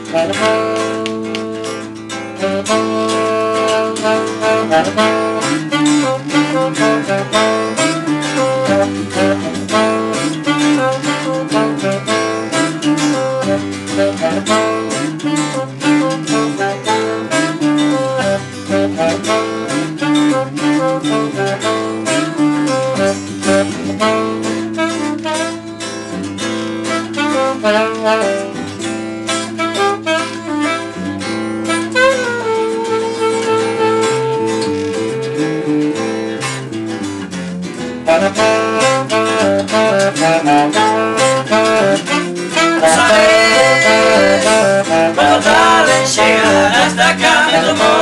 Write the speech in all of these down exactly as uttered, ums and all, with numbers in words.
Cuando tarde en llegar hasta acá me tomó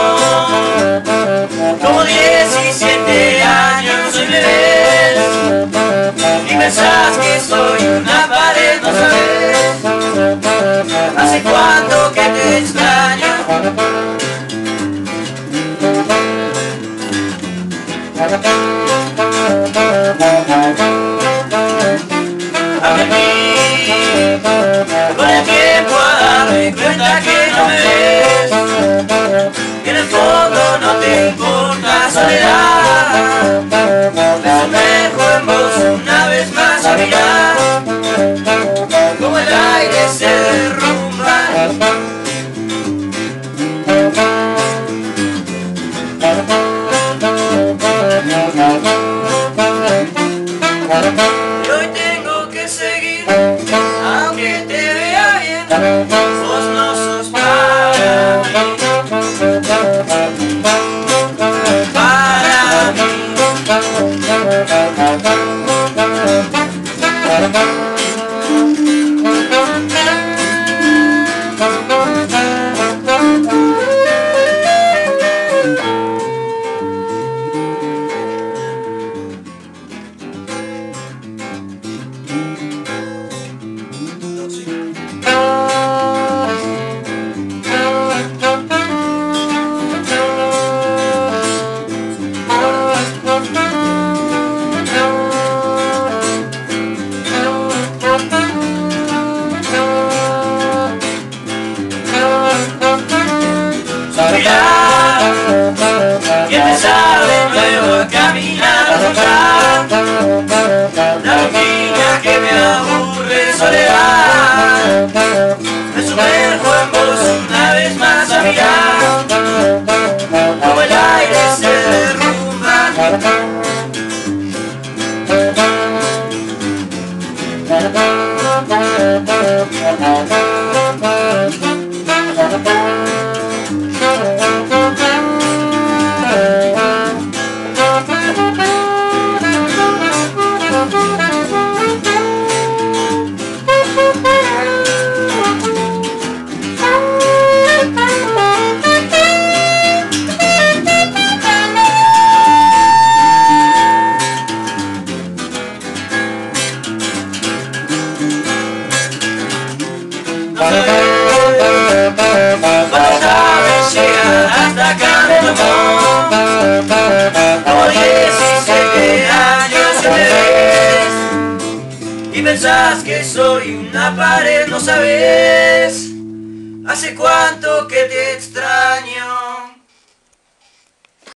como diecisiete años soy bebé y pensás que soy una pared, no sabes hace cuánto que te extraño. Hazme aquí con el tiempo a darme cuenta que no me ves, que en el fondo no te importa soledad. Me sumerjo en vos una vez más a mirar como el aire se derrumba. Y hoy tengo que seguir, aunque te vea bien, vos no sos para mí, para mí. Y empezar de nuevo a caminar, a tocar la rutina que me aburre, soledad. Me sumerjo en vos una vez más a mirar como el aire se derrumba. Cuando tarde llegar hasta acá me tomó como diecisiete años y me ves y pensás que soy una pared, no sabes hace cuánto que te extraño.